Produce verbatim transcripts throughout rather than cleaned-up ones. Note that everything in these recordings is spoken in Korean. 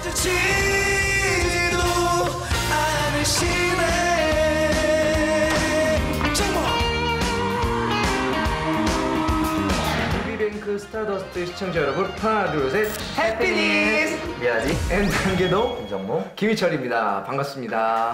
마주치지도 않으시네. 뮤비뱅크 스타더스트 시청자 여러분, 하나 둘 셋 해피니스 미아지 앤 단계도 김정모 김희철입니다. 반갑습니다.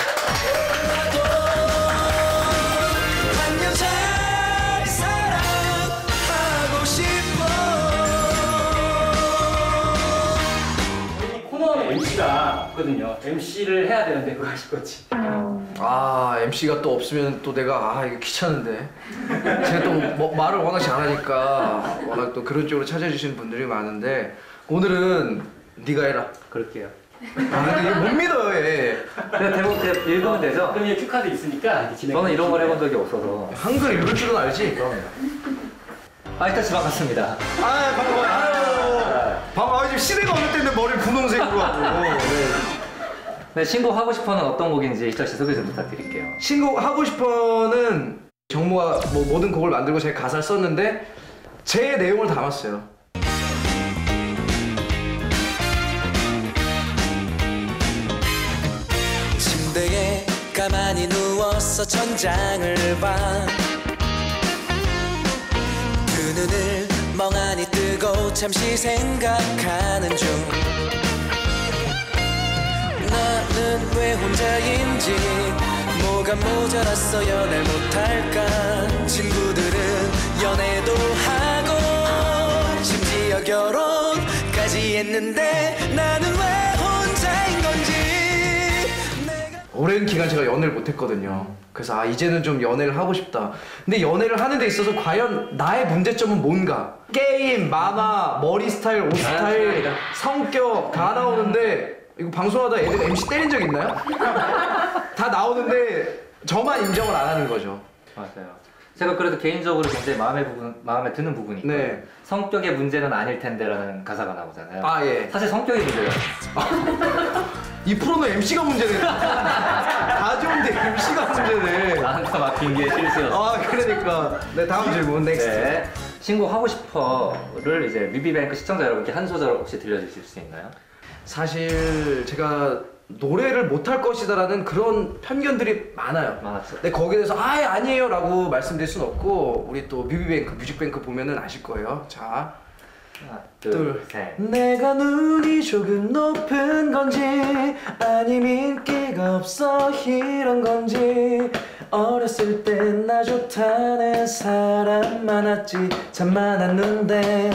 엠씨가 있거든요. 엠씨를 해야 되는데 그거 하실 거지. 아, 엠씨가 또 없으면 또 내가 아 이거 귀찮은데 제가 또 뭐, 말을 워낙 잘하니까 워낙 또 그런 쪽으로 찾아주시는 분들이 많은데 오늘은 네가 해라. 그럴게요. 아 근데 못 믿어요 얘. 그냥 대본 그냥 읽으면 되죠? 그럼 얘 큐카드 있으니까 저는 이런 걸 해본 적이 없어서. 한글 읽을 줄은 알지? 그럼. 아이타치 반갑습니다. 아 반가워요. 아유 반가워. 지금 시대가 어느 때인데 머리를 분홍색으로 하고. 네. 네, 신곡하고 싶어는 어떤 곡인지 희철 씨 소개 좀 부탁드릴게요. 신곡하고 싶어는 정모가 뭐 모든 곡을 만들고 제가 가사를 썼는데 제 내용을 담았어요. 침대에 가만히 누워서 천장을 봐. 두 눈을 멍하니 뜨고 잠시 생각하는 중. 나는 왜 혼자인지, 뭐가 모자랐어 연애 못할까. 친구들은 연애도 하고 심지어 결혼까지 했는데 나는 왜 혼자인 건지. 내가... 오랜 기간 제가 연애를 못했거든요. 그래서 아 이제는 좀 연애를 하고 싶다. 근데 연애를 하는 데 있어서 과연 나의 문제점은 뭔가? 게임, 만화, 머리 스타일, 옷 스타일, 성격 다 나오는데 이거 방송하다 애들 엠씨 때린 적 있나요? 다 나오는데 저만 인정을 안 하는 거죠. 맞아요. 제가 그래도 개인적으로 굉장히 마음에, 부분, 마음에 드는 부분이 있고 네. 성격의 문제는 아닐 텐데라는 가사가 나오잖아요. 아 예. 사실 성격이 문제예요. 이 프로는 엠씨가 문제네. 다 좋은데 엠씨가 문제네. 나한테 맡긴 게 실수였어. 아 그러니까. 네 다음 질문 넥스트. 네. 신곡 하고 싶어를 이제 뮤비뱅크 시청자 여러분께 한 소절 혹시 들려주실 수 있나요? 사실 제가 노래를 못할 것이다라는 그런 편견들이 많아요. 많았죠. 근데 거기에 대해서 아 아니에요 라고 말씀드릴 순 없고 우리 또 뮤비뱅크 뮤직뱅크 보면은 아실 거예요. 자 하나 둘, 둘 셋. 내가 눈이 조금 높은 건지 아니면 인기가 없어 이런 건지 어렸을 때 나 좋다는 사람 많았지 참 많았는데.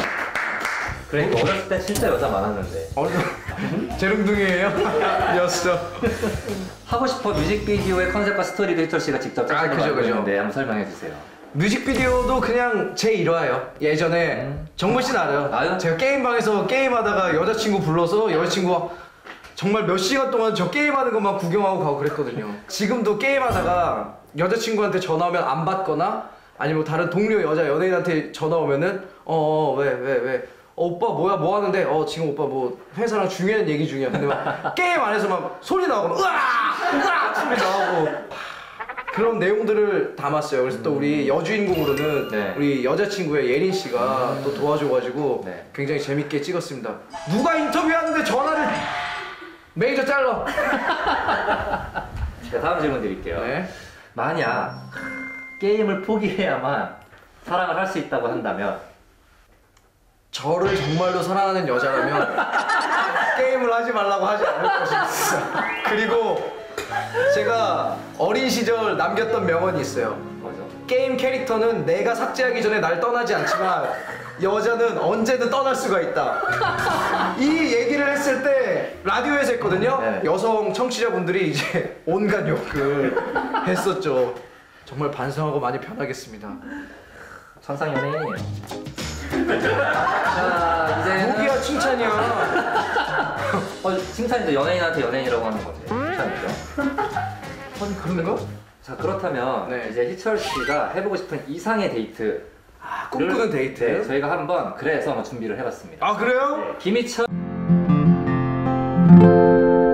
그러니까 어렸을 때 진짜 여자 많았는데. 어렸을 때 재롱둥이에요? 였어. 하고 싶어 뮤직비디오의 컨셉과 스토리도 희철 씨가 직접 짜신 거 알고 있는데 한번 설명해 주세요. 뮤직비디오도 그냥 제 일화예요. 예전에 음. 정모 씨는 알아요. 아요? 제가 게임방에서 게임하다가 여자친구 불러서 여자친구가 정말 몇 시간 동안 저 게임하는 것만 구경하고 가고 그랬거든요. 지금도 게임하다가 여자친구한테 전화 오면 안 받거나 아니면 다른 동료 여자 연예인한테 전화 오면은 어 왜 왜 왜, 왜. 어, 오빠 뭐야 뭐 하는데 어 지금 오빠 뭐 회사랑 중요한 얘기 중이야. 근데 막 게임 안에서 막 소리 나오고 막 으아 으아 소리 나오고 그런 내용들을 담았어요. 그래서 또 우리 여주인공으로는 네. 우리 여자친구의 예린 씨가 음. 또 도와줘가지고 네. 굉장히 재밌게 찍었습니다. 누가 인터뷰하는데 전화를 매니저 잘라. 제가 다음 질문 드릴게요. 네. 만약 게임을 포기해야만 사랑을 할 수 있다고 한다면 저를 정말로 사랑하는 여자라면 게임을 하지 말라고 하지 않을 것입니다. 그리고 제가 어린 시절 남겼던 명언이 있어요. 뭐죠? 게임 캐릭터는 내가 삭제하기 전에 날 떠나지 않지만 여자는 언제든 떠날 수가 있다. 이 얘기를 했을 때 라디오에서 했거든요. 네. 여성 청취자분들이 이제 온갖 욕을 했었죠. 정말 반성하고 많이 변하겠습니다. 천상 연예인이에요. 자, 이제 목이야 칭찬이야. 어, 칭찬이죠. 연예인한테 연예인이라고 하는 건데 칭찬이죠. 아니 그런가? 자 그렇다면 네. 이제 희철 씨가 해보고 싶은 이상의 데이트. 아 꿈꾸는 데이트. 네, 저희가 한번 그래서 한번 준비를 해봤습니다. 아 그래요? 네, 김희철.